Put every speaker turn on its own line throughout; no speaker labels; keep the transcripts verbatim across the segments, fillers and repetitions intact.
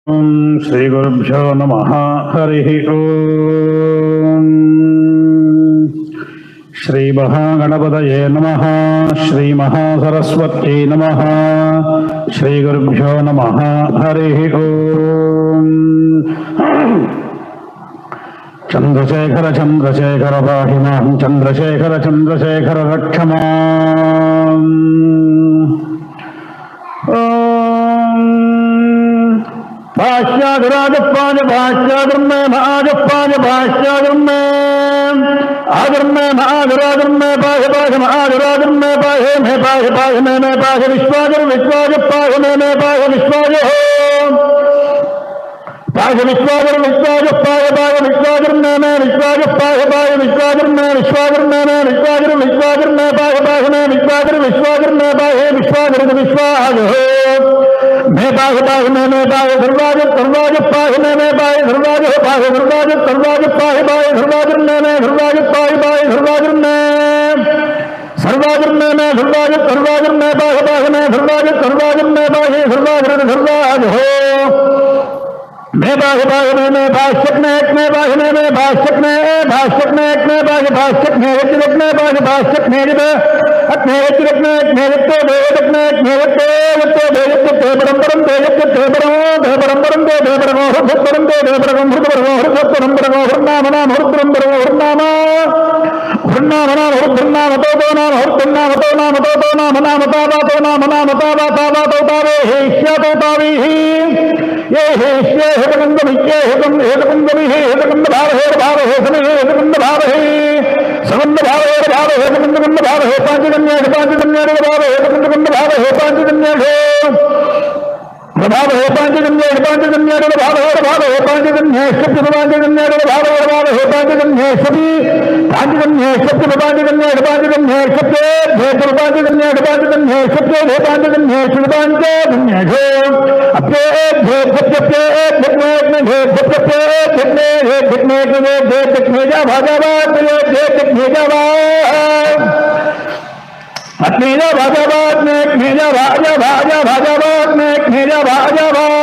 श्री गुरुभ्यो नमः। हरि ओम। श्री महागणपतये नमः। श्री महासरस्वत्यै नमः। श्री गुरुभ्यो नमः। हरि ओम। चंद्रशेखर चंद्रशेखर पाहि मां चंद्रशेखर चंद्रशेखर रक्ष माम्। भाष्याधिराजपाज भाष्याधर्मे महाजपाज भाष्याधर्मे आधर्मे महाधिराजर्मे पाहि पाहि महाधिराजर्मे पाहि मे पाहि पाहि मे मे पाहि विश्वाजर विश्वाज पाहि मे मे पाहि विश्वाज हो पाहि विश्वाजर विश्वाज पाहि पाहि विश्वाजर मे मे विश्वाज पाहि पाहि विश्वाजर मे विश्वाजर मे मे विश्वाजर विश्वाजर मे पाहि पाहि मे विश्वाजर विश्वाजर मे पाहि विश्वाजर विश्वाज हो मे पाहि पाहि मे मे पाहि सर्वाज सर्वाज पाहि मे मे पाहि सर्वाज हो पाहि सर्वाज सर्वाज पाहि पाहि सर्वाज मे मे सर्वाज पाहि पाहि सर्वाज मे सर्वाज मे मे सर्वाज सर्वाज मे पाहि पाहि मे सर्वाज सर्वाज मे पाहि सर्वाज सर्वाज हो मे पाहि पाहि मे मे भाष्यक मे एक मे पाहि मे मे भाष्यक मे भाष्यक मे एक मे पाहि भाष्यक मे एक मे पाहि भाष्यक मे एक मे एक मे एक मे एक वेदक मे एक मे एक वेदक वेदक ते परंपरम वेदक ते परम ते परंपरम ते परम परम ते परम परम परम परम नाम नाम परम परम नाम नाम नाम नाम तो तो नाम नाम तो नाम तो तो नाम नाम तावा तो नाम नाम तावा तावा तो तावे हे श्या तो तावी ये हे श्या हेतकंद विच्चे हेतकं हेतकंद विहे हेतकंद भाव हे भाव हे समे हेतकंद भाव हे समंद भाव हे भाव हे हेतकंद कंद भाव हे पांचजन्य पांचजन्य भाव हे हेतकंद कंद भाव हे पांचजन्य हे भाव हे पांचजन्य पांचजन्य भाव हे भाव हे पांचजन्य सत्य पांचजन्य भाव हे भाव हे पांचजन्य सती पांचजन्य सत्य पांचजन्य पांचजन्य सत्य भेद पांचजन्य पांचजन्य सत्य हे पांचजन्य शिव पांचजन्य हे अपने भेद सत्य पे भेद में भेद सत्य पे भेद में भेद में भेद भेजा भाजावाद भेद भेजावाद अत्मेजा भाजावाद में भेजा भाजा भाजा भाजावाद में भेजा भाजा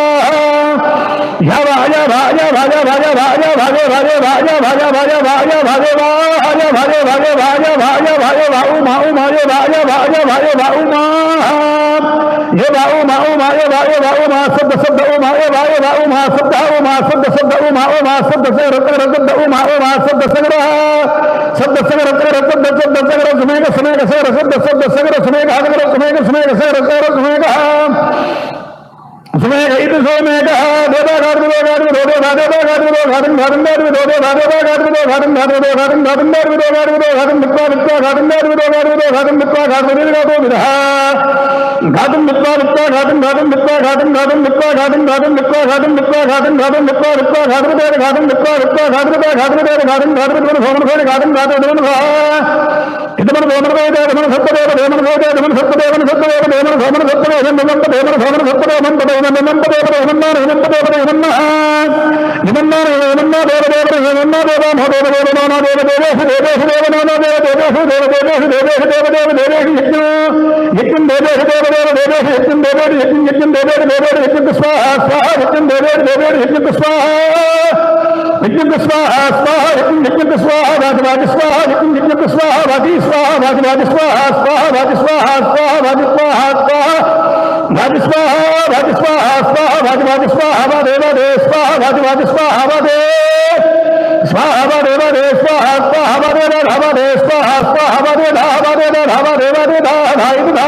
या भाजा भाजा भाजा भाजा भाजा भाजे भाजे भाजा भाजा भाजा भाजा भाजे भाजा भाजे भाजे भाजा भाजा भाजे भाऊ माऊ भाजे भाजा भाजा भाजे भाऊ माँ ये भाऊ माऊ भाजे भाजे भाऊ माँ शब्द शब्द ओ माए भाजे भाऊ माँ शब्द ओ माँ शब्द शब्द ओ माओ माँ शब्द से रक्त रक्त ओ माओ माँ शब्द सगरा शब्द सगर रक्त रक्त शब्द सगर समय का समय का सगर शब्द शब्द सगर समय का सगर समय का समय का सगर सगर समय का समय का इधर समय का देवा घाट में घाट में रोदे भादे घाट में घाट में घाट में रोदे भादे घाट में घाट में घाट में घाट में घाट में घाट में घाट में घाट में मित्वा मित्वा घाट में घाट में घाट में घाट में मित्वा घाट में घाट में विधा घाट में मित्वा मित्वा घाट में घाट में मित्वा घाट में घाट में मित्वा घाट में घाट में मित्वा घाट में मित्वा घाट में घाट में मित्वा मित्वा घाट में घाट में मित्वा मित्वा घाट में घाट में घाट में घाट में भवन भवन घाट में घाट में इधर भवन भवन देवन सत्यदेव देवन देवन सत्यदेव सत्यदेव देवन भवन सत्यदेव देवन भवन भवन सत्यदेव मन देवन मन देव हेमन्नार हेमन्त देव हेमन्ना हेमन्नार हेमन्ना देव देव हेमन्ना देव मो देव देव नाना देव देव देव देव नाना देव देव देव देव देव देव देव देव यज्ञ यज्ञ देव देव देव देव यज्ञ देव यज्ञ यज्ञ देव देव यज्ञ स्वाहा स्वाहा यज्ञ देव देव यज्ञ स्वाहा यज्ञ स्वाहा स्वाहा यज्ञ स्वाहा वाज वाज स्वाहा यज्ञ यज्ञ स्वाहा वाजी स्वाहा वाज वाज स्वाहा स्वाहा वाज स्वाहा स्वाहा वाज स्वाहा स्वाहा वाज स्वाहा वाज स्वाहा स्वाहा वाज वाज स्वाहा वाज वाज स्वाहा वाज वाज स्वाहा वाज स्वाहा वाज वाज स्वाहा स्वाहा वाज वाज स्वाहा स्वाहा वाज वाज वाज वाज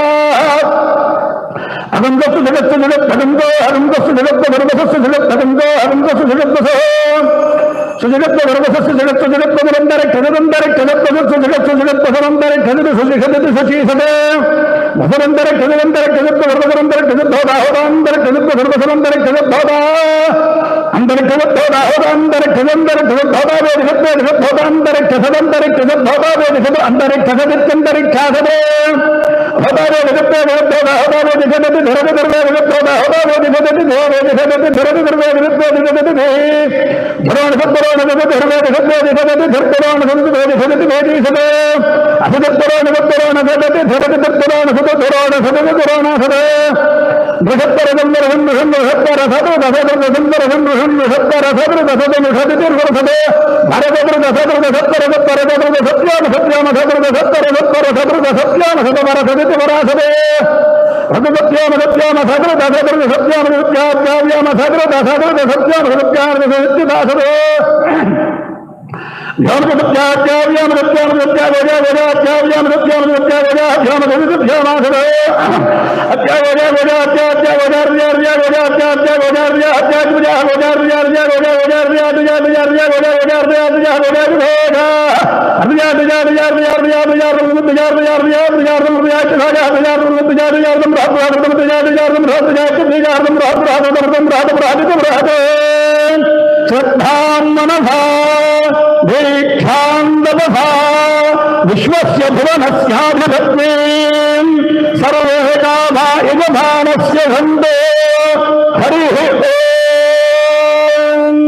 अगंगस जगत जगत भगंगो अगंगस जगत भगवस जगत भगंगो अगंगस जगत सुजगत भगवस जगत जगत भगवंदर खगवंदर खगत जगत जगत जगत भगवंदर खगत सुजगत सची सदे भगवंदर खगवंदर खगत भगवंदर खगत होदा होदांदर खगत भगवंदर खगत होदा अंदर खगत होदा होदांदर खगंदर खगत होदा वेद खगत खगत होदांदर खगवंदर खगत होदा वेद खगत अंदर खगत अंदर खादे होदा वेद खगत होदा होदा वेद खगत धरद धरद खगत होदा होदा वेद खगत धरद खगत धरद धरद खगत खगत भगवान सत्तरान खगत धरद खगत खगत धरतरान खगत खगत वेदी सदे असदत्तरान सत्तरान खगत धरद धरतरान खगत धरान खगत धरान सदे विश्वस्य भुवनस्याधिपत्ये सर्वे कामा यजमानस्य सन्तो हरिः ओम्।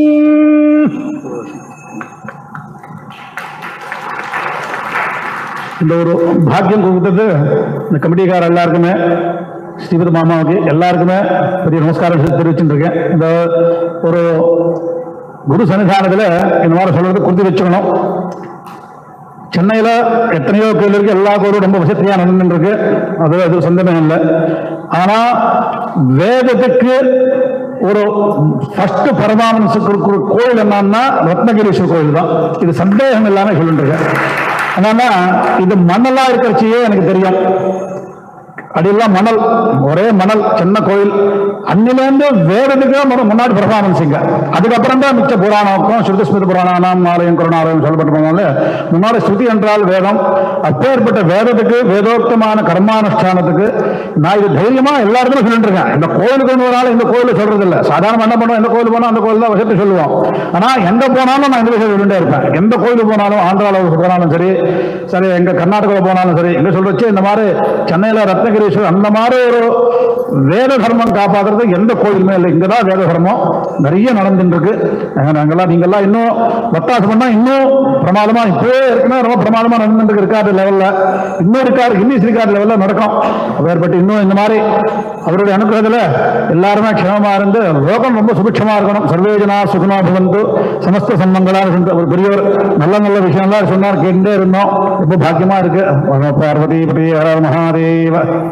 இந்த ஒரு பாக்கியம் கொடுத்தது இந்த கமிட்டிக்கார எல்லாருக்குமே ஸ்ரீபதி மாமாவுக்கு எல்லாருக்குமே பெரிய நமஸ்காரம் தெரிவிச்சுட்டு இருக்கேன். இந்த ஒரு குரு சன்னிதானத்தில் இந்த மாதிரி சொல்றது குறித்து வச்சுக்கணும். சென்னையில் எத்தனையோ கோயில் இருக்கு, எல்லா கோயிலும் ரொம்ப வசதியாக நடந்துட்டு இருக்கு, அது அது சந்தேகம் இல்லை. ஆனால் வேதத்துக்கு ஒரு ஃபர்ஸ்ட் பரமானசுக்கு கோயில் என்னன்னா ரத்னகிரீஸ்வரர் கோயில் தான். இது சந்தேகம் இல்லாமல் சொல்லிட்டு இருக்கேன். என்னன்னா இது மணலா இருக்கிறச்சியே எனக்கு தெரியும். அடியெல்லாம் மணல், ஒரே மணல், சின்ன கோயில். அன்னிலேருந்து வேதத்துக்கு முன்னாடி பர்ஃபார்மன்ஸுங்க. அதுக்கப்புறம் தான் மிச்ச புராணம், ஸ்ருதிஸ்மிருதி புராணம், ஆலயம் கருணாலயம் சொல்லப்பட்டு போனால முன்னாடி ஸ்ருதி என்றால் வேதம். அப்பேற்பட்ட வேதத்துக்கு, வேதோக்தமான கர்மானுஷ்டானத்துக்கு நான் இது தைரியமா எல்லா இடத்துலையும் சொல்லிட்டு இருக்கேன். இந்த கோயிலுக்கு ஒரு நாள் இந்த கோயில சொல்றது இல்லை. சாதாரண என்ன பண்ணுவோம், எந்த கோயில் போனால் அந்த கோயில் தான் வசதி சொல்லுவோம். ஆனா எங்க போனாலும் நான் இந்த விஷயம் சொல்லிட்டே இருப்பேன். எந்த கோயிலுக்கு போனாலும், ஆந்திராவில் போனாலும் சரி சரி எங்க கர்நாடகாவில் போனாலும் சரி, எங்க சொல்றச்சு இந்த மாதிரி சென்னையில் ரத்னகிரீஸ்வரர் அந்த மாதிரி ஒரு வேத தர்மம் காப்பாற்றுறது எந்த கோயிலுமே இல்லை. இங்கதான் வேத தர்மம் நிறைய நடந்துட்டு இருக்கு. நாங்கெல்லாம் நீங்கெல்லாம் இன்னும் ஒத்தாசம் பண்ணா இன்னும் பிரமாதமா இப்பவே இருக்குன்னா ரொம்ப பிரமாதமா நடந்துட்டு இருக்காரு லெவல்ல, இன்னும் இருக்காரு இன்னிஸ் இருக்காரு லெவல்ல நடக்கும். வேறுபட்டு இன்னும் இந்த மாதிரி அவருடைய அனுகிரகத்துல எல்லாருமே க்ஷேமமா இருந்து லோகம் ரொம்ப சுபிட்சமா இருக்கணும். சர்வேஜனா சுகுணா பவந்து சமஸ்த சம்மங்களா இருந்து ஒரு பெரியவர் நல்ல நல்ல விஷயம்லாம் சொன்னார், கேட்டுட்டே இருந்தோம். ரொம்ப பாக்கியமா இருக்கு. பார்வதி பதி ஹர மகாதேவ.